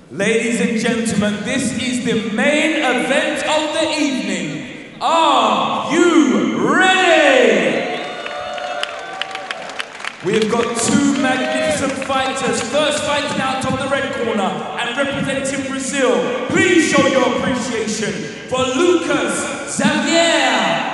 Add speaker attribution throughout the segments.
Speaker 1: Ladies and gentlemen, this is the main event of the evening. Are you ready? We've got two magnificent fighters. First fighting out of the red corner and representing Brazil. Please show your appreciation for Lucas Xavier.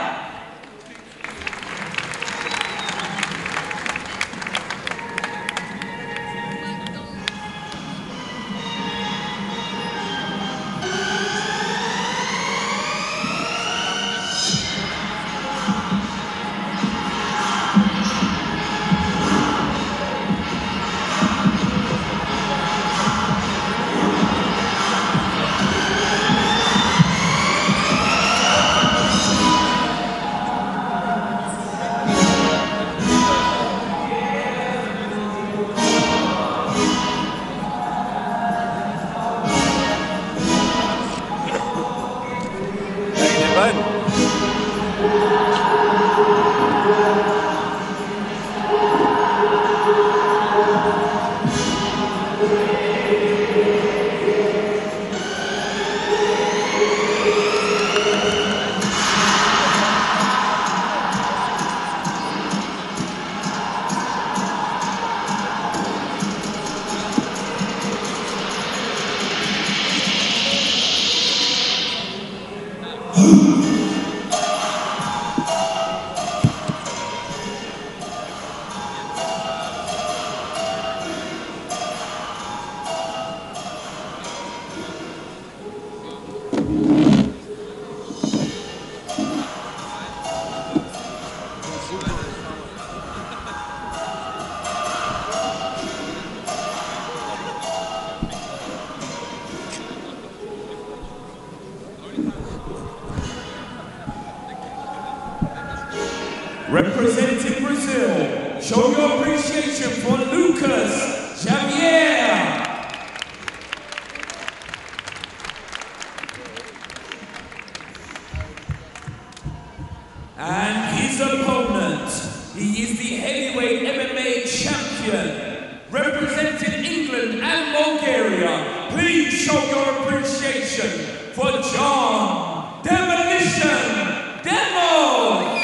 Speaker 1: Representing Brazil, show your appreciation for Lucas Xavier. And his opponent, he is the heavyweight MMA champion, representing England and Bulgaria. Please show your appreciation for John Demolition Demo.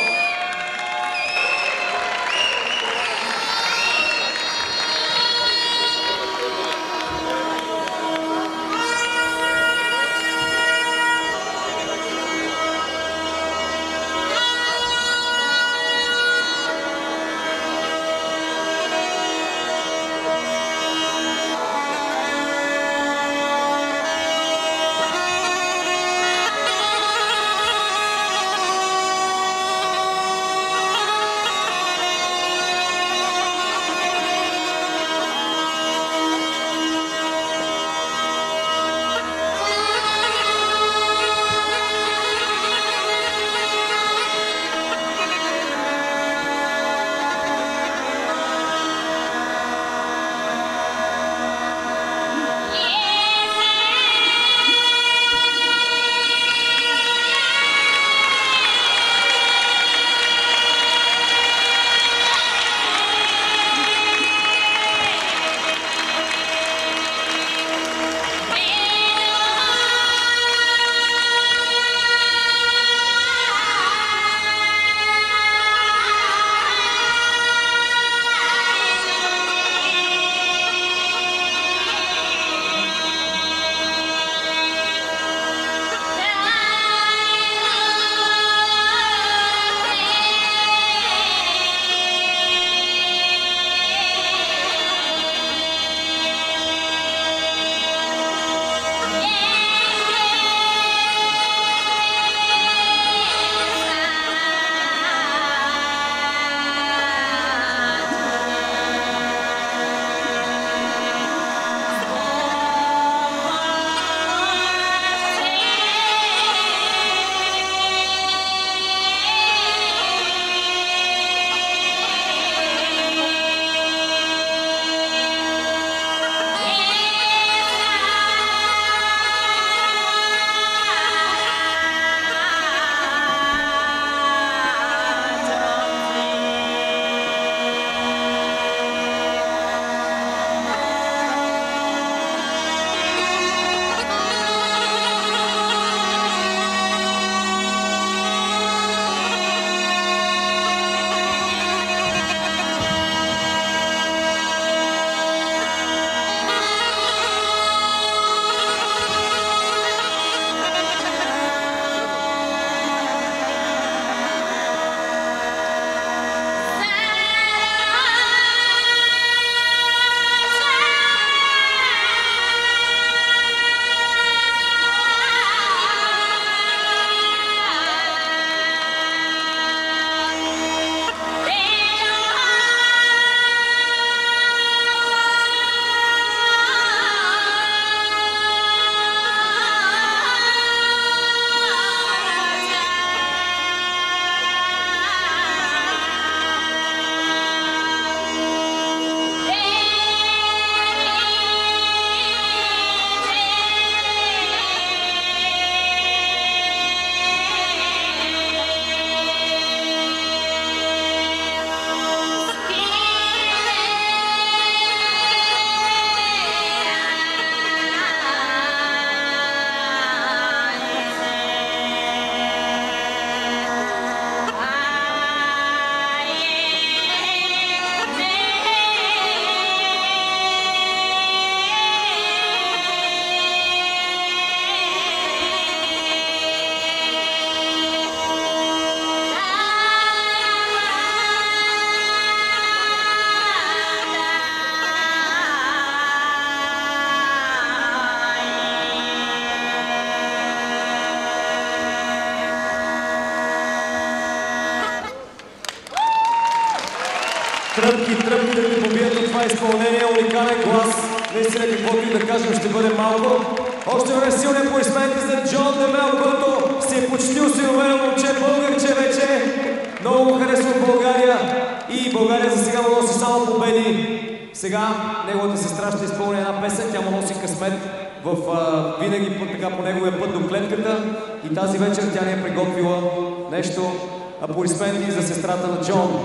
Speaker 2: тръпки да ни побият от това изпълнение, уникален глас. Наистина, каквото и да кажем, ще бъде малко. Още време силни аплодисменти за Джон Демел, който си е почти осиновено момче, българче вече. Много го харесва в България и България за сега му носи само победи. Сега неговата сестра ще изпълни една песен, тя му носи късмет винаги така по неговия път до клетката и тази вечер тя ни е приготвила нещо. Аплодисменти за сестрата на Джон.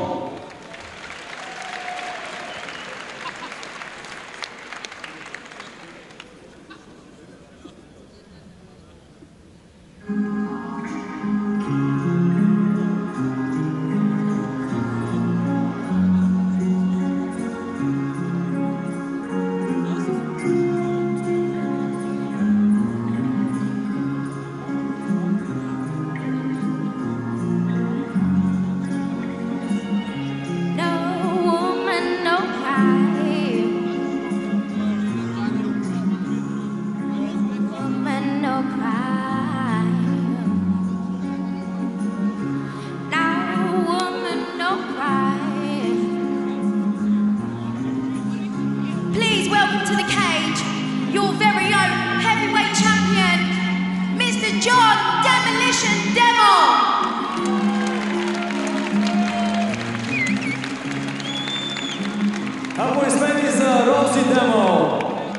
Speaker 2: Аплодисменти за Рози Демо.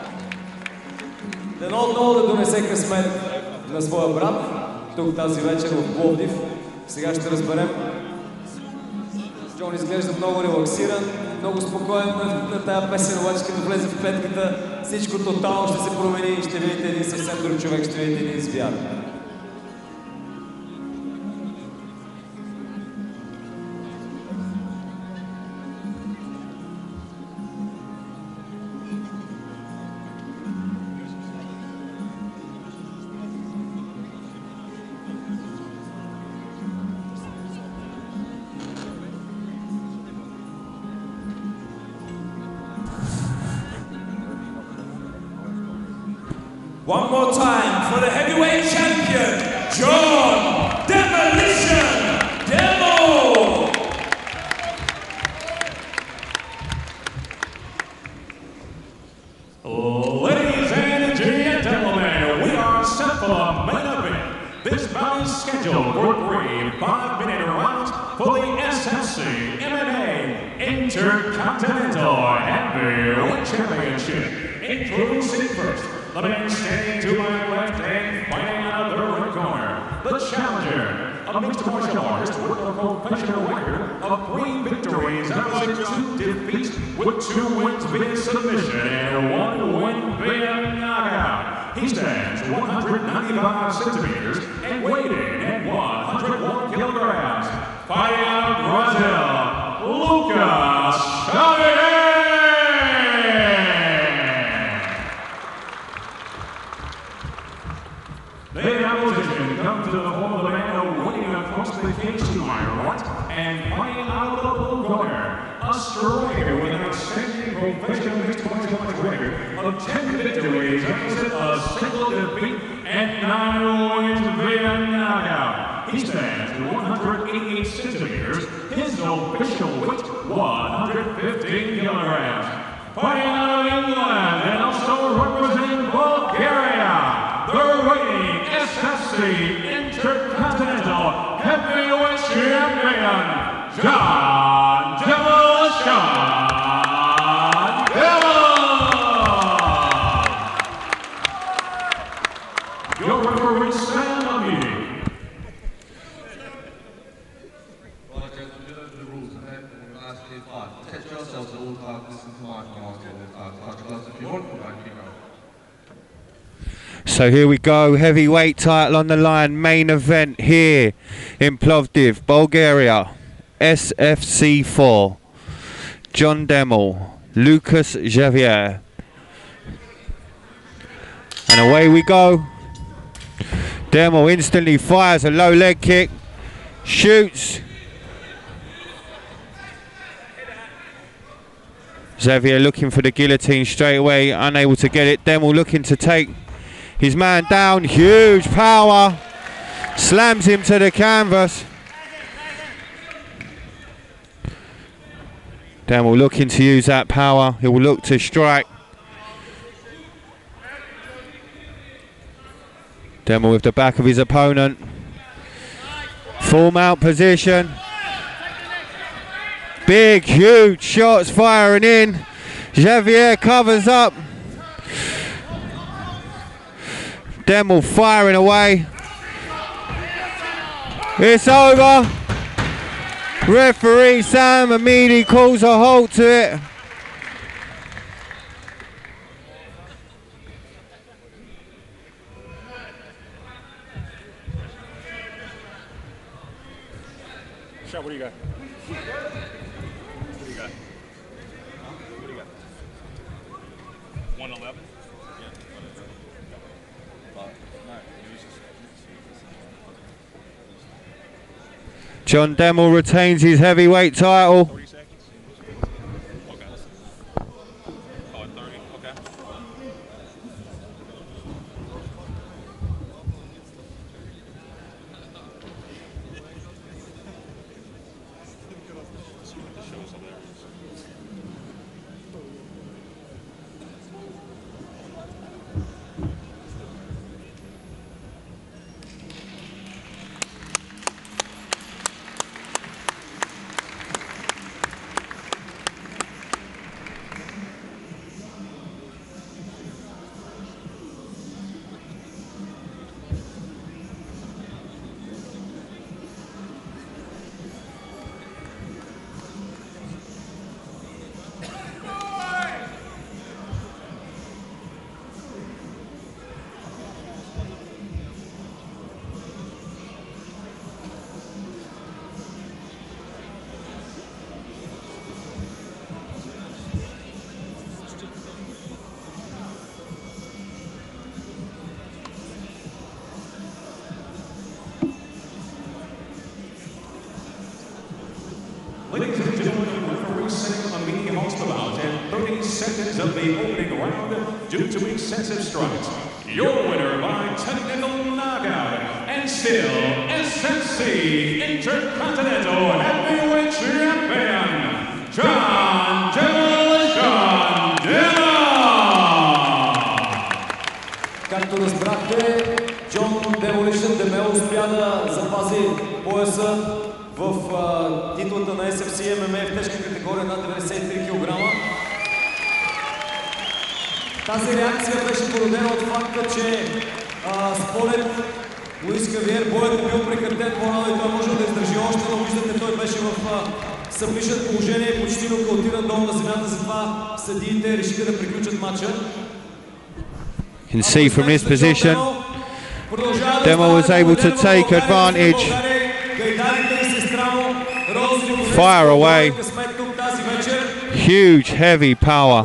Speaker 2: Дано отново да донесе късмет на своя брат, тук тази вечер в Пловдив. Сега ще разберем. Джон изглежда много релаксиран, много спокоен на тая песен, обаче като влезе в клетката, всичко тотално ще се промени и ще видите един съвсем друг човек, ще видите един звяр.
Speaker 1: One more time for the heavyweight champion, John Demolition Demo!
Speaker 3: Ladies and gentlemen, we are set for the main event. This bout is scheduled for 3 5-minute rounds for the SFC MMA Intercontinental Heavyweight Championship. Introducing first, the man standing to my left and fighting out of the red corner, the challenger, a mixed martial artist with a professional record of 3 victories out of 2 defeats, with 2 wins via submission and 1 win via knockout. He stands 195 centimeters and weighed in at 101 kilograms. Fighting out of Brazil, Lucas Xavier! The opposition comes to the home of the man winning across the cage to my right and fighting out of the blue corner, a striker with an outstanding professional mixed martial arts record of 10 victories, a single defeat, and 9 wins via knockout. He stands 188 centimeters, his official weight 115 kilograms. Fighting out of England and also representing Bulgaria, the reigning SFC Intercontinental Heavyweight Champion, John Demolition Demo! Your referee, Sam Amini.
Speaker 4: Right, gentlemen, the rules ahead. We're going to ask you 5. Protect yourselves at all times. Listen to my commands at all times. Touch gloves if you want. Right, keep going.
Speaker 5: So here we go, heavyweight title on the line, main event here in Plovdiv, Bulgaria, SFC4, John Demo, Lucas Xavier. And away we go. Demo instantly fires a low leg kick, shoots. Xavier looking for the guillotine straight away, unable to get it. Demo looking to take his man down, huge power, slams him to the canvas. Demel looking to use that power. He will look to strike. Demel with the back of his opponent. Full mount position. Big, huge shots firing in. Javier covers up. Demel firing away. It's over. Referee Sam Amidi calls a halt to it.
Speaker 6: Shot, what do you got? What do you got? What do you got? 111?
Speaker 5: John Demel retains his heavyweight title.
Speaker 6: 40 seconds? Okay. Oh, 30, okay.
Speaker 3: Ladies and gentlemen, referee setting on the halts the bout and 30 seconds of the opening round due to excessive strikes. Your winner by technical knockout and still SFC Intercontinental Heavyweight Champion, John Chandela.
Speaker 2: Както разбрахте, Джон Demolition Демел успя да запази пояса в титлата на SFC MMA в тежка категория над 93 кг. Тази реакция беше породена от факта, че според Луис Хавиер боят е бил прекратен по-рано и той може да издържи още, но виждате, той беше в събмишън положение и почти нокаутиран долу на земята, затова съдиите решиха да приключат матча.
Speaker 5: You can see from this position, Demel was able to take advantage. Fire away. Huge, heavy power.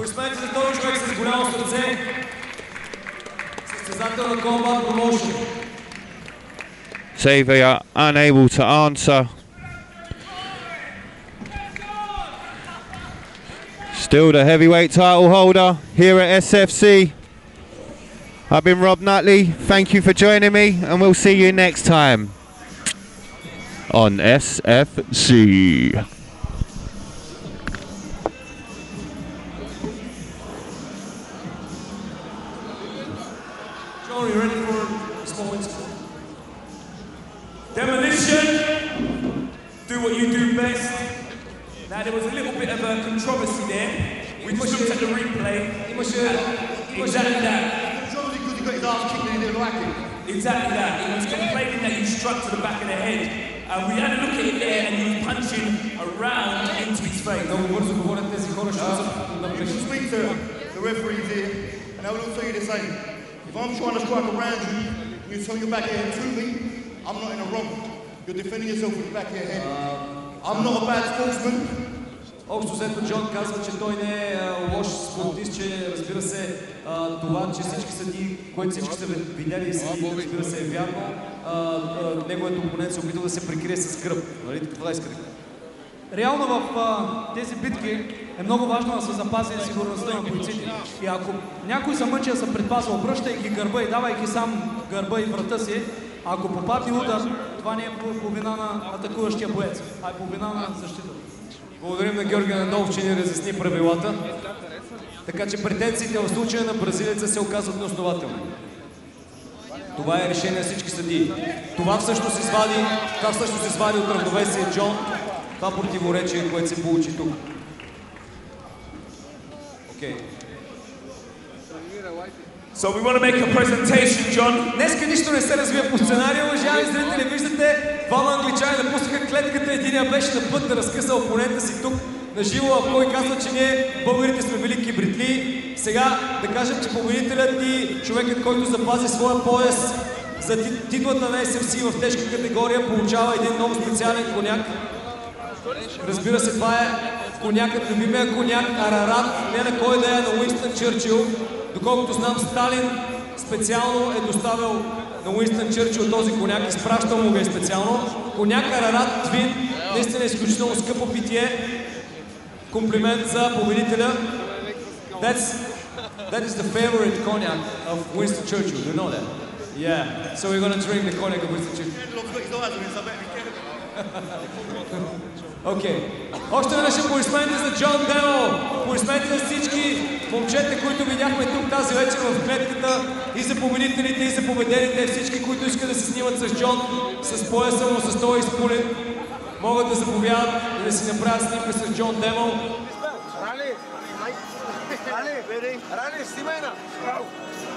Speaker 5: Xavier unable to answer. Still the heavyweight title holder here at SFC. I've been Rob Nutley. Thank you for joining me, and we'll see you next time on SFC.
Speaker 2: John, are you ready for small wins?
Speaker 1: Demolition, do what you do best. Now there was a little bit of a controversy there. We just looked at the replay. Exactly that.
Speaker 4: He got his ass kicked and he didn't like it.
Speaker 1: Exactly that. He was complaining that you struck to the back of the head. We had a look at it there and he was punching around into his face.
Speaker 2: Много бързо говорят тези хора, защото са
Speaker 4: You can speak to the referees here, and I will tell you the same. If I'm trying to strike around you, and you turn your back of your head to me, I'm not in the wrong. You're defending yourself with the back of your head. I'm not a bad sportsman.
Speaker 2: Общо взето Джон казва, че той не е лош спортист, че разбира се това, че всички съдии, което всички са видели и съдии, разбира се е вярно. Неговият опонент се опитва да се прикрие с гръб. Нали? Това искате?
Speaker 7: Реално в тези битки е много важно да се запази сигурността на бойците. И ако някой се мъчи да се предпазва, обръщайки гърба и давайки сам гърба и врата си, ако попадне удар, това не е по вина на атакуващия боец, а е по вина на защитата.
Speaker 2: Благодарим на Георги Нандов, че ни разясни правилата. Така че претенциите в случая на бразилеца се оказват неоснователни. Това е решение на всички съдии. Това всъщност извади от равновесие Джон. Това противоречие, което се получи тук. Окей.
Speaker 1: So we want to make a presentation, John.
Speaker 2: Днеска нищо не се развива по сценария, уважаеми зрители. Виждате, двама англичани напуснаха клетката. Единия беше на път да разкъса опонента си тук на живо, а кой казва, че ние, българите, сме били кибритли. Сега да кажем, че победителят и човекът, който запази своя пояс за титлата на SFC в тежка категория, получава един много специален коняк. Разбира се, това е конякът, любимия коняк Арарат, не на кой да е, на Уинстън Чърчил. Доколкото знам, Сталин специално е доставил на Уинстън Чърчил този коняк, изпращал му го специално. Коняк Арарат Твин, наистина е изключително скъпо питие. Комплимент за победителя. That is the favorite cognac of Winston Churchill, do you know that? Yeah, so we're gonna drink the cognac of Winston Churchill. Окей. Още веднъж аплодисменти за Джон Демо. Аплодисменти за всички момчета, които видяхме тук тази вечер в клетката, и за победителите, и за победените, всички, които искат да се снимат с Джон, с пояса му, с този изпулен, могат да заповядат и да си направят снимка с Джон Демо.
Speaker 8: Rally, sнимай на.